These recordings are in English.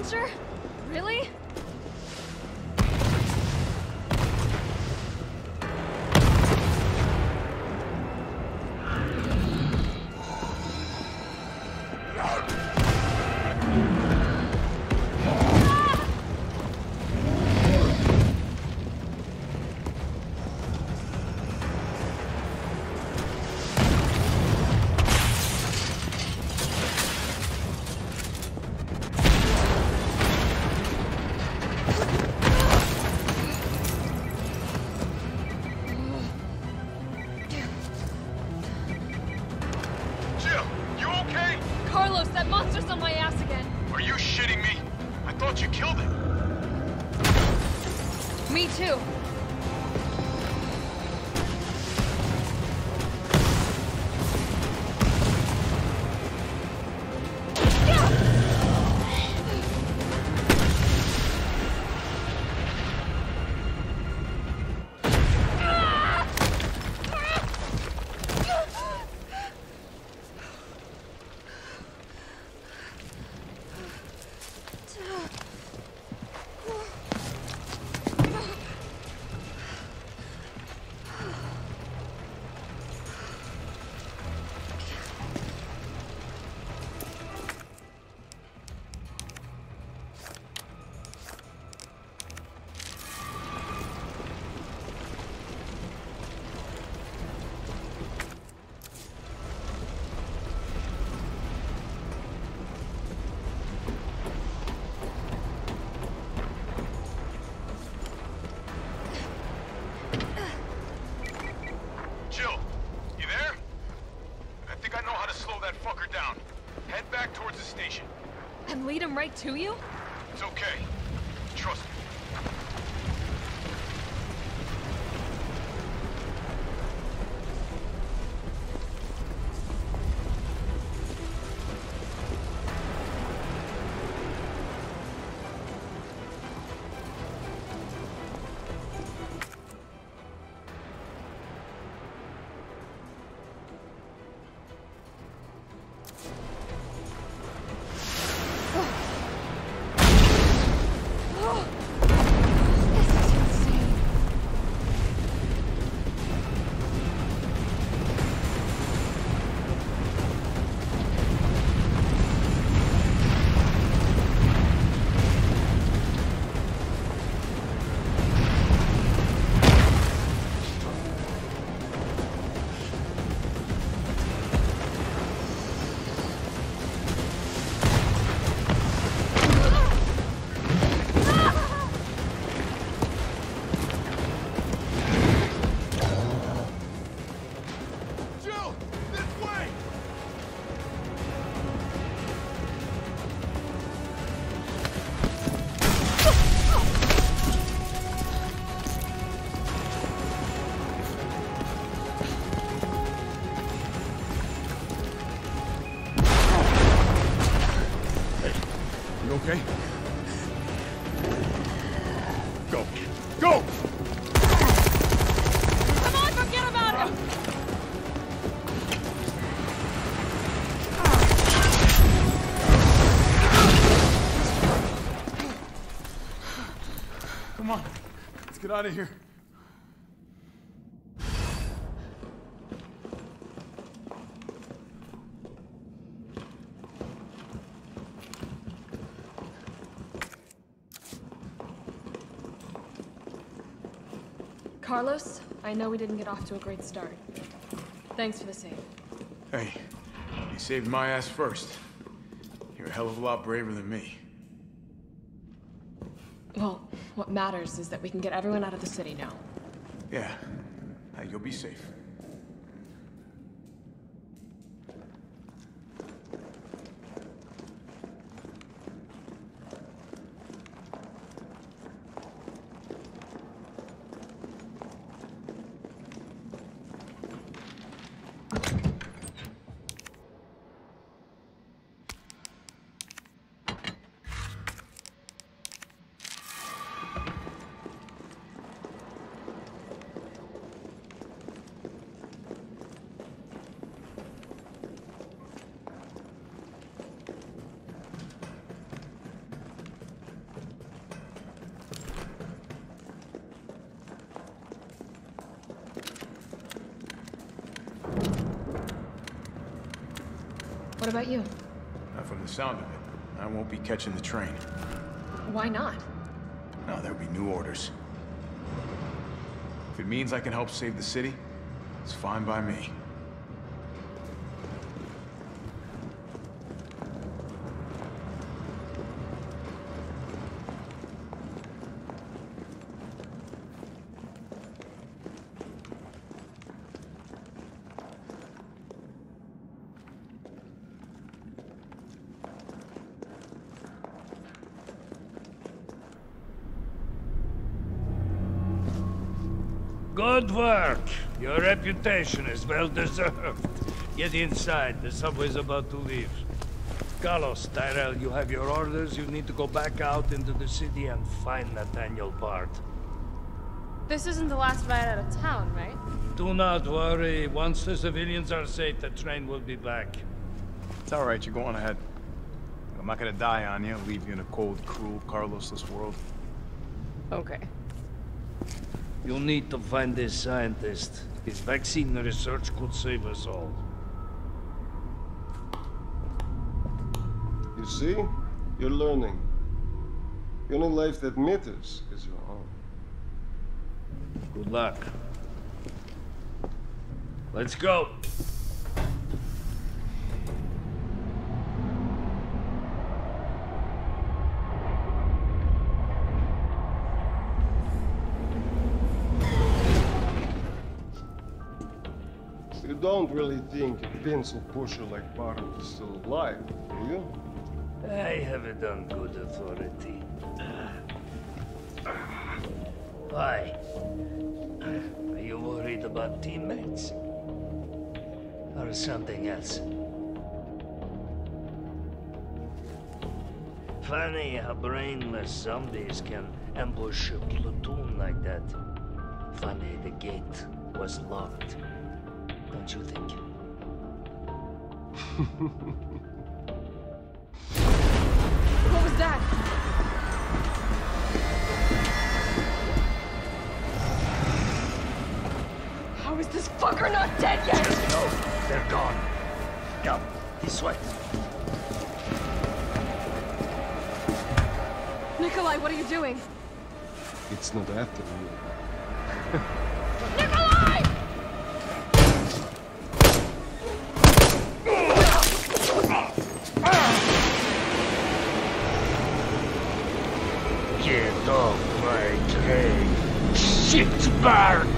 launcher? Really? Carlos, that monster's on my ass again. Are you shitting me? I thought you killed him. Me too. Head back towards the station. And lead him right to you? It's okay. Trust me. Okay? Go. Go! Come on, forget about him! Come on. Let's get out of here. Carlos, I know we didn't get off to a great start. Thanks for the save. Hey, you saved my ass first. You're a hell of a lot braver than me. Well, what matters is that we can get everyone out of the city now. Yeah. You'll be safe. What about you? Not from the sound of it. I won't be catching the train. Why not? No, there'll be new orders. If it means I can help save the city, it's fine by me. Good work. Your reputation is well deserved. Get inside. The subway's about to leave. Carlos, Tyrell, you have your orders. You need to go back out into the city and find Nathaniel Bard. This isn't the last ride out of town, right? Do not worry. Once the civilians are safe, the train will be back. It's all right, you're going ahead. I'm not gonna die on you, leave you in a cold, cruel, Carlosless world. Okay. You need to find this scientist. His vaccine research could save us all. You see? You're learning. The only life that matters is your own. Good luck. Let's go. You don't really think a pencil pusher like Bard is still alive, do you? I have it on good authority. Why? Are you worried about teammates? Or something else? Funny how brainless zombies can ambush a platoon like that. Funny the gate was locked. Don't you think? What was that? How is this fucker not dead yet? Just know they're gone. Come, this way. Nikolai, what are you doing? It's not after you. Nikolai! Get off my train, shit Bard!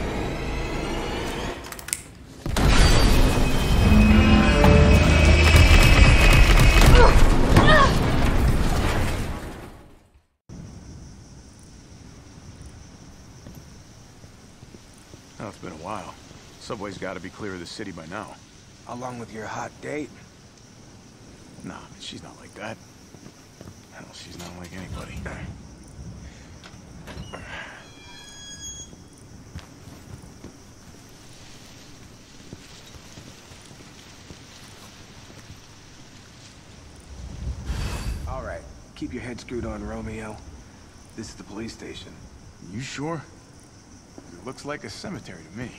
Oh, it's been a while. Subway's gotta be clear of the city by now. Along with your hot date. Nah, she's not like that. Hell, she's not like anybody. All right, keep your head screwed on, Romeo. This is the police station. You sure? It looks like a cemetery to me.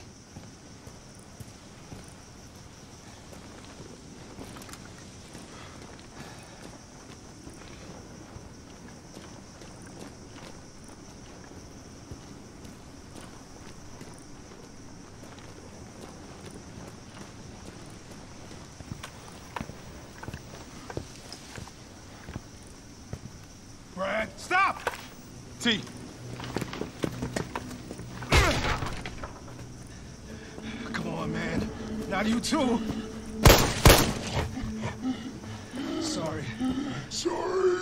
Brad, stop! T. Come on, man. Not you too. Sorry. Sorry!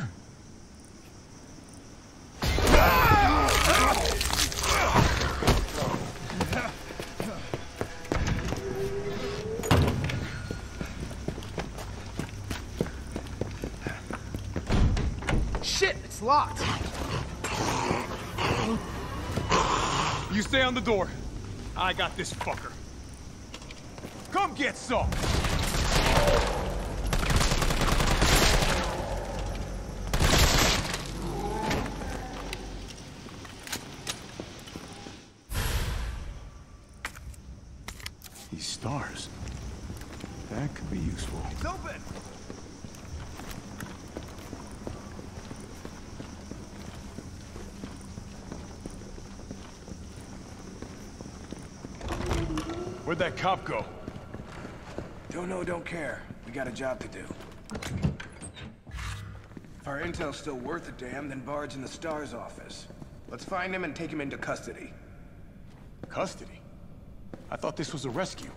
Shit, it's locked. You stay on the door. I got this fucker. Come get some! These stars. What the That could be useful. It's open! Where'd that cop go? Don't know, don't care. We got a job to do. If our intel's still worth a damn, then Bard's in the STARS office. Let's find him and take him into custody. Custody? I thought this was a rescue.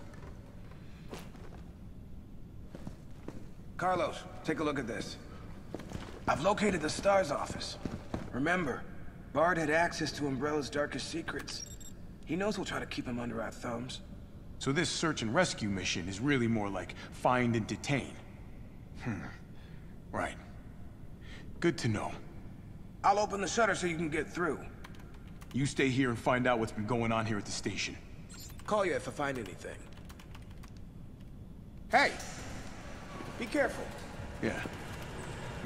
Carlos, take a look at this. I've located the STARS office. Remember, Bard had access to Umbrella's darkest secrets. He knows we'll try to keep him under our thumbs. So this search and rescue mission is really more like find and detain. Right. Good to know. I'll open the shutter so you can get through. You stay here and find out what's been going on here at the station. Call you if I find anything. Hey! Be careful. Yeah.